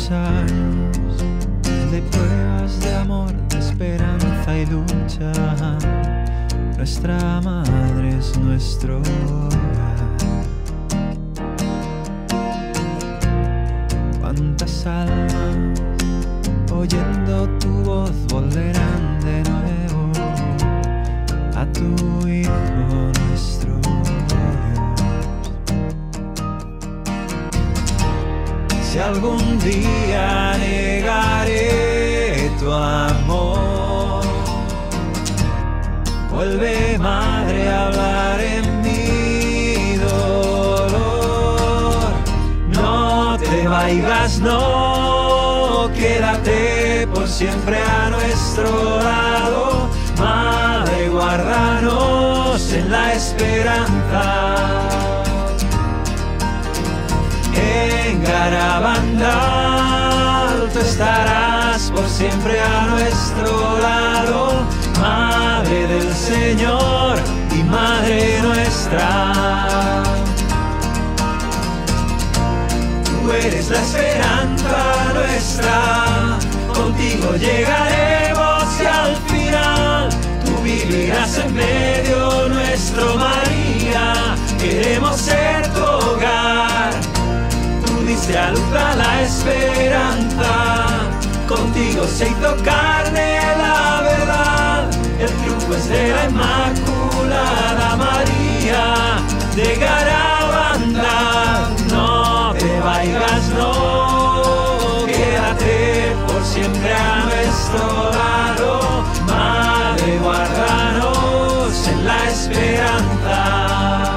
tantos años de pruebas de amor, de esperanza y lucha, nuestra madre es nuestro hogar. Cuántas almas oyendo tu voz volverán de nuevo a tu Hijo nuestro Dios. Si algún día negaré tu amor, vuelve, Madre, a hablar en mi dolor. No te vayas, no, quédate por siempre a nuestro lado. Madre, guárdanos en la esperanza. En Garabandal tú estarás por siempre a nuestro lado. Madre del Señor y Madre nuestra. Tú eres la esperanza nuestra, contigo llegaremos y al final tú vivirás en medio nuestro, María. Queremos ser tu hogar, tú diste a luz a la esperanza, contigo se hizo carne la verdad. El triunfo es de la Inmaculada María de Garabandal. No te vayas, no, quédate por siempre a nuestro lado. Madre, guárdanos en la esperanza.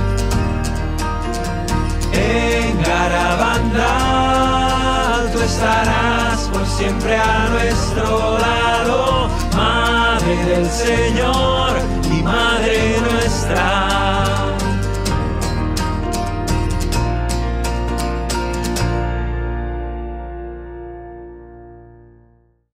En Garabandal tú estarás por siempre a nuestro lado. Madre del Señor y Madre nuestra.